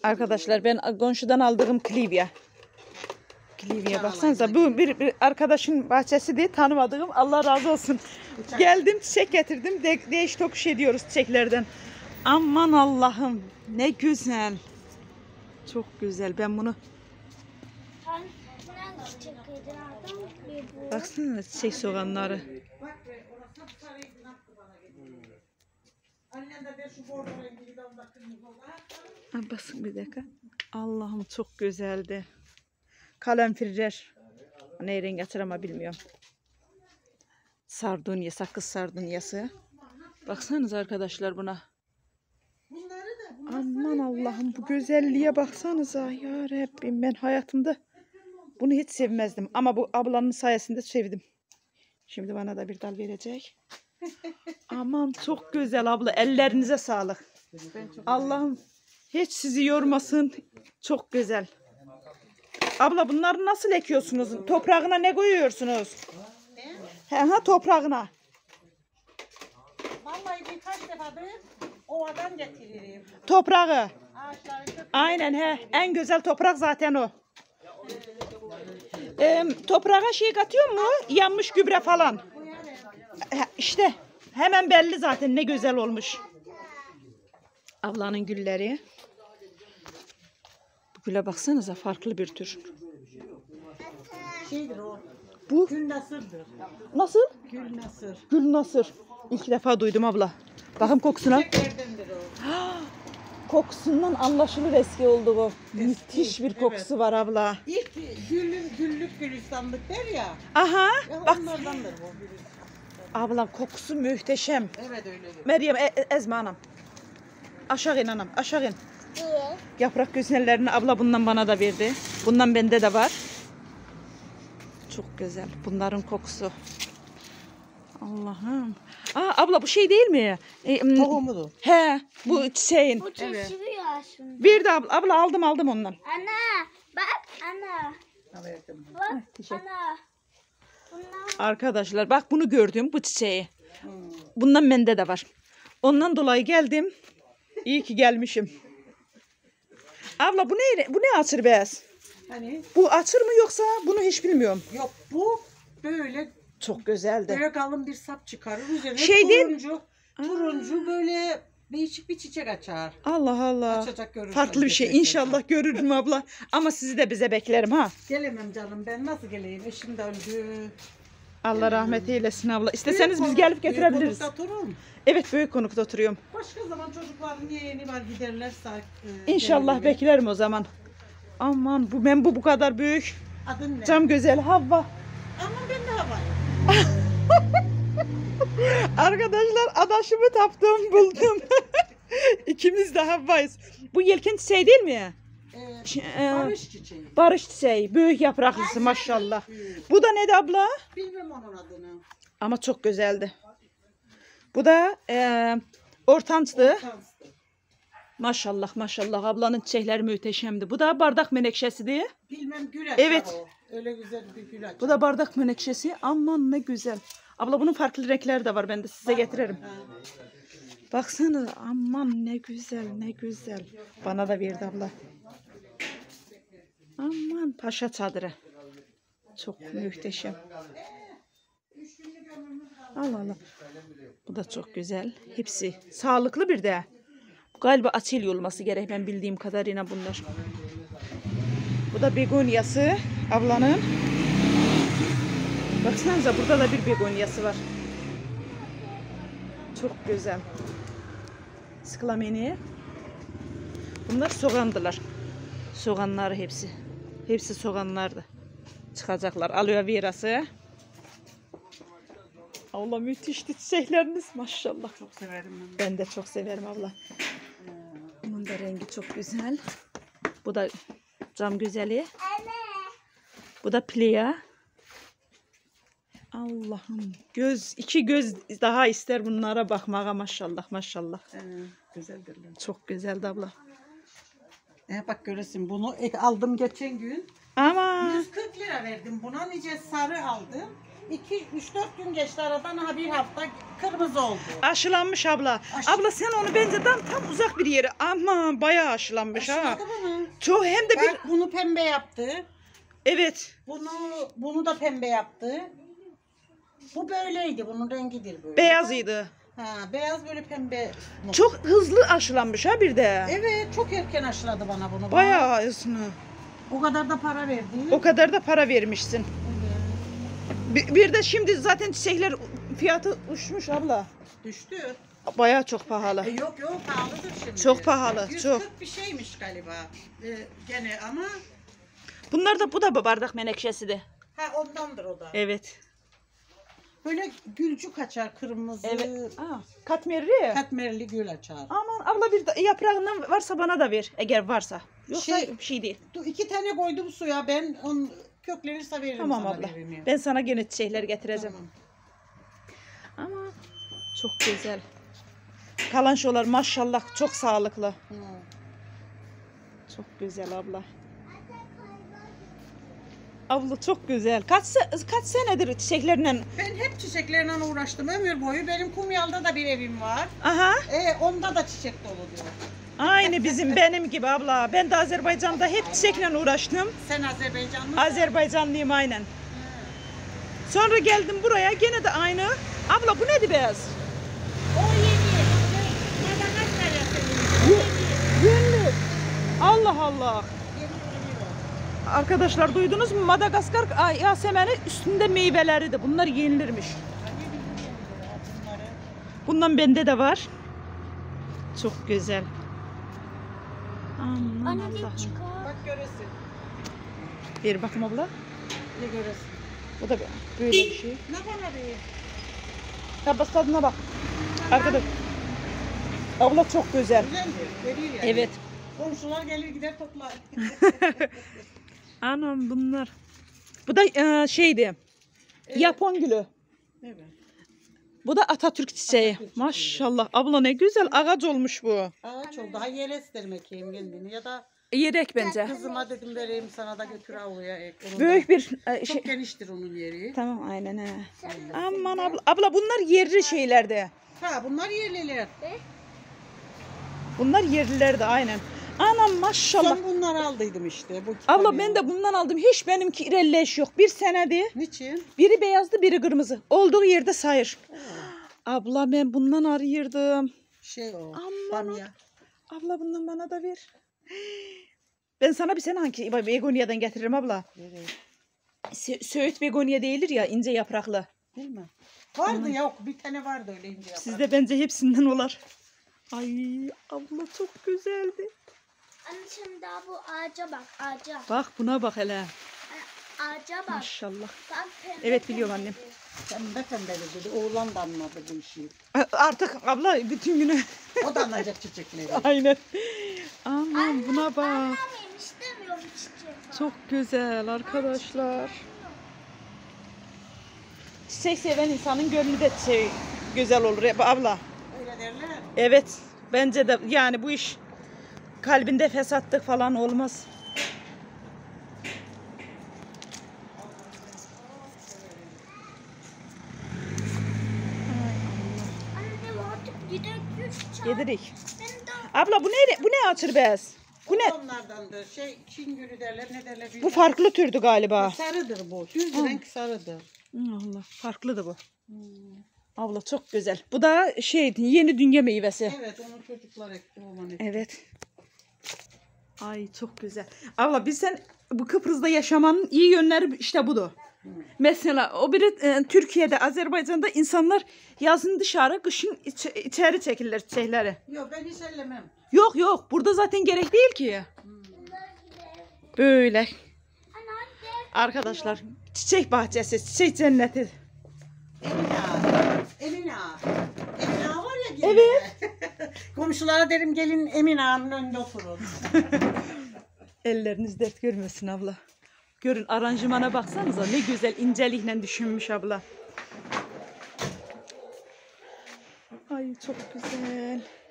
Arkadaşlar ben komşudan aldığım klivya. Klivya baksanıza bu bir arkadaşın bahçesi diye tanımadığım, Allah razı olsun. Geldim çiçek getirdim. Değiş tokuş ediyoruz çiçeklerden. Aman Allah'ım ne güzel. Çok güzel. Ben bunu baksana çiçek soğanları. Basın bir dakika. Allah'ım çok güzeldi. Kalemfirler. Ne renk açar ama bilmiyorum. Sardunya, sakız sardunyası. Baksanız arkadaşlar buna. Aman Allah'ım bu güzelliğe baksanıza ya Rabbim, ben hayatımda bunu hiç sevmezdim ama bu ablanın sayesinde sevdim. Şimdi bana da bir dal verecek. Aman çok güzel abla, ellerinize sağlık. Allah'ım hiç sizi yormasın, çok güzel. Abla bunları nasıl ekiyorsunuz? Toprağına ne koyuyorsunuz? Ha, toprağına. Vallahi birkaç defadır ovadan getiririm. Toprağı. Aynen he. En güzel toprak zaten o. Toprağa şey katıyor mu? Yanmış gübre falan. İşte hemen belli zaten ne güzel olmuş. Ablanın gülleri. Bu güle baksanıza, farklı bir tür. Şeydir o. Bu Gül nasırdır. nasıl? Gül nasır. Gül nasır. İlk defa duydum abla. Bakın kokusuna. Çiçeklerdendir o. Kokusundan anlaşılır eski oldu bu. Müthiş bir kokusu evet. var abla. İlk güllük gülistanlık der ya. Aha. Bak Onlardandır bu gülüş. abla kokusu muhteşem. Evet öyledir. Meryem ezme anam. Aşağı in anam, aşağı in. Yaprak güzellerini abla bundan bana da verdi. Bundan bende de var. Çok güzel. Bunların kokusu. Allah'ım. Abla bu şey değil mi? Tohumudur. He, bu çiçeğin. Bu kesiliyor aslında. Bir de abla aldım ondan. Ana bak ana. Bak teşekkür. ana. Bunlar Arkadaşlar bak bunu gördüm, bu çiçeği. Bundan bende de var. Ondan dolayı geldim. İyi ki gelmişim. Abla bu ne açır beyaz? Hani Bu açır mı yoksa bunu hiç bilmiyorum. yok bu böyle Çok güzeldi. böyle kalın bir sap çıkarır. Üzerine Şey değil- turuncu böyle değişik bir çiçek açar. Allah Allah. Açacak görürsün. Farklı bir şey. İnşallah görürüm abla. Ama sizi de bize beklerim ha. Gelemem canım, ben nasıl geleyim? Eşim de öldü. Allah rahmet eylesin abla. İsteseniz biz gelip getirebiliriz. Büyük konukta Evet, büyük konukta oturuyorum. Başka zaman çocukların yeğeni var, giderlerse. İnşallah gelelim. beklerim o zaman. Aman bu kadar büyük. Adın ne? Cam güzel Havva. Aman ben de havayım. Arkadaşlar adaşımı taptım, buldum. İkimiz de Havva'yız. Bu yelken çiçeği değil mi? Barış çiçeği. Barış çiçeği. Büyük yapraklısı maşallah. Bu da ne abla? Bilmem onun adını. Ama çok güzeldi. Bu da ortançtı. Maşallah maşallah, ablanın çiçekleri muhteşemdi. Bu da bardak menekşesidir. Bilmem gül açar Evet. o. Öyle güzel bir gül açar. Bu da bardak menekşesi. Aman ne güzel. Abla bunun farklı renkleri de var. Ben de size getiririm. Ha. Baksana aman ne güzel ne güzel. Bana da verdi abla. Aman paşa çadırı. Çok muhteşem. Allah Allah. Bu da çok güzel. Hepsi sağlıklı bir de. Galiba açılıyor olması gerek, ben bildiğim kadarıyla bunlar. Bu da begonyası ablanın. Baksanıza burada da bir begonyası var. Çok güzel. Sıklameni. Bunlar soğandılar. Soğanları hepsi. Hepsi soğanlardı. Çıkacaklar. Aloe verası. Allah müthişti çiçekleriniz maşallah. Çok severim ben. Ben de çok severim abla. Bunun da rengi çok güzel. Bu da cam güzeli. Bu da plea. Allah'ım, iki göz daha ister bunlara bakmaya, maşallah maşallah. Güzeldirler. Çok güzeldi abla. Bak göresin, bunu aldım geçen gün. Ama 140 lira verdim buna, nice sarı aldım. 2-3-4 gün geçti aradan, ha bir hafta kırmızı oldu. Aşılanmış abla. Abla sen onu bence tam uzak bir yere. Ama bayağı aşılanmış ha. Aşıladı bunu. Çok hem de bir... Bak bunu pembe yaptı. Evet. Bunu da pembe yaptı. Bu böyleydi. Bunun rengidir böyle. Beyazıydı. Ha, beyaz böyle pembe. Çok hızlı aşılanmış ha bir de. Evet, çok erken aşıladı bana bunu. Bayağı hızlı. O kadar da para verdi. O kadar da para vermişsin. Bir de şimdi zaten çiçekler fiyatı uçmuş abla. Düştü. Bayağı çok pahalı. Yok pahalıdır şimdi. Çok pahalı, 140 çok. bir şeymiş galiba. Gene ama Bunlar da bu da bardak menekşesi de. ha ondandır o da. Evet. Böyle gülcük açar, kırmızı. Evet. Katmerli. Katmerli gül açar. Aman abla bir de yaprağından varsa bana da ver. Eğer varsa. Yoksa bir şey değil. 2 tane koydum suya, ben onun köklenirse veririm Tamam sana. abla. Verimi. Ben sana gene çiçekler getireceğim. Tamam. Ama çok güzel. Kalançolar maşallah çok sağlıklı. Hı. Çok güzel abla. Abla çok güzel. Kaç senedir çiçeklerle? Ben hep çiçeklerle uğraştım ömür boyu. Benim Kumyal'da da bir evim var. Aha. Onda da çiçek dolu diyor. Aynı benim gibi abla. Ben de Azerbaycan'da hep çiçekle uğraştım. Sen Azerbaycanlı mısın? Azerbaycanlıyım aynen. Sonra geldim buraya gene de aynı. Abla bu neydi beyaz? O yeni. Madagaskar yasemin. Yeni. Allah Allah. Arkadaşlar duydunuz mu? Madagaskar yasemeni üstünde meyveleridir. Bunlar yenilirmiş. Bundan bende de var. Çok güzel. Aman Anne Allah'ım. çıkar. Bak göresin. Ver bakayım abla. Ne göresin? Bu da böyle bir şey. Ne bana be? Tabbas tadına bak. Arkadaş. Abla çok güzel. Güzeldir. Veriyor yani. Evet. Komşular gelir gider toplar. Anam bunlar. Bu da şeydi. Japon gülü. Evet. Bu da Atatürk çiçeği. Maşallah. Abla ne güzel ağaç olmuş bu. Ağaç oldu. Ha yere isterim ekeyim kendini. Ya da Yerek bence. kızıma dedim vereyim sana da götür avluya ek. Onun Büyük da- bir şey. Çok geniştir onun yeri. Tamam aynen he. Aman abla. Abla bunlar yerli şeylerde. Ha bunlar yerliler. Bunlar yerlilerdi aynen. Anam maşallah. Son bunları aldıydım işte. Bu iki Abla tane. ben de bundan aldım. Hiç benimki irelleş yok. Bir senedi. Niçin? Biri beyazdı biri kırmızı. Olduğu yerde sayır. Abla ben bundan arıyordum. Şey o. Aman Bamya. Abla bundan bana da ver. Ben sana bir sene hangi begoniyadan getiririm abla. Evet. Söğüt begonya değildir ya ince yapraklı. Değil mi? Vardı yok. Bir tane vardı öyle ince yaprak. Sizde bence hepsinden olar. Ay abla çok güzeldi. Anne şimdi daha bu ağaca bak ağaca. Bak buna bak hele. Ağaca bak. Maşallah. Bak pembe Evet biliyorum annem. Pembe pembe dedi. Oğlan da anladı bu işi. Artık abla bütün günü. O da anlayacak çiçekleri. Aynen. Aman buna bak. Annem istemiyorum çiçek. Çok güzel arkadaşlar. Çiçek seven insanın gönlü de güzel olur abla. Öyle derler. Evet bence de yani bu iş kalbinde fesatlık falan olmaz. Anne artık gidelim çay. Yedirik. Ben de Abla bu ne açır bez? Bu ne? Onlardandır. Çin gülü derler ne derler. Bu farklı türdü galiba. Sarıdır bu. Düz renk sarıdır. Allah farklıdır bu. Abla çok güzel. Bu da yeni dünya meyvesi. Evet onun çocuklar ekti. Oğlan ekti. Evet. Ay çok güzel. Abla sen bu Kıbrıs'ta yaşamanın iyi yönleri işte budur. Mesela o biri Türkiye'de, Azerbaycan'da insanlar yazın dışarı, kışın içeri çekirler çiçekleri. Yok ben hiç ellemem. Yok burada zaten gerek değil ki. Böyle. Arkadaşlar çiçek bahçesi, çiçek cenneti. Emine Ağa var ya gelin. Evet. Komşulara derim gelin Emine Ağa'nın önünde oturun. Elleriniz dert görmesin abla. Görün aranjımana baksanıza ne güzel incelikle düşünmüş abla. Ay çok güzel.